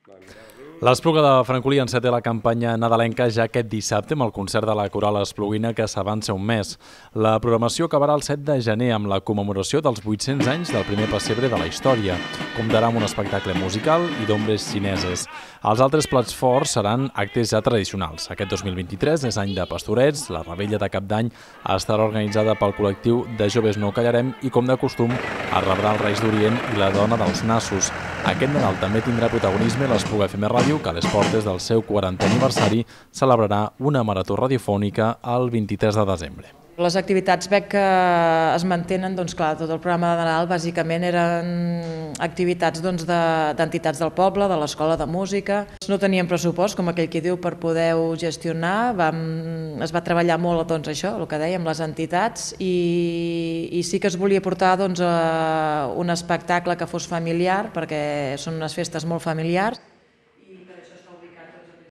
L'Espluga de Francolí enceta la campanya nadalenca ja aquest dissabte amb el concert de la Coral Espluguina que s'avança un mes. La programació acabarà el 7 de gener amb la commemoració dels 800 anys del primer pessebre de la història. Comptarà amb un espectacle musical i d'ombres xineses. Els altres plats forts seran actes ja tradicionals. Aquest 2023 és any de pastorets, la revetlla de Cap d'Any estarà organitzada pel col·lectiu de Joves No Callarem i, com de costum, es rebrà els Reis d'Orient i la Dona dels Nassos. Aquest Nadal també tindrà protagonisme l'Espluga FM Ràdio, que a les portes del seu 40è aniversari celebrarà una marató radiofònica el 23 de desembre. Les activitats veig que es mantenen, doncs clar, tot el programa de Nadal bàsicament eren activitats d'entitats del poble, de l'escola de música. No teníem pressupost, com aquell qui diu, per poder-ho gestionar. Es va treballar molt això, el que dèiem, les entitats, i sí que es volia portar un espectacle que fos familiar, perquè són unes festes molt familiars.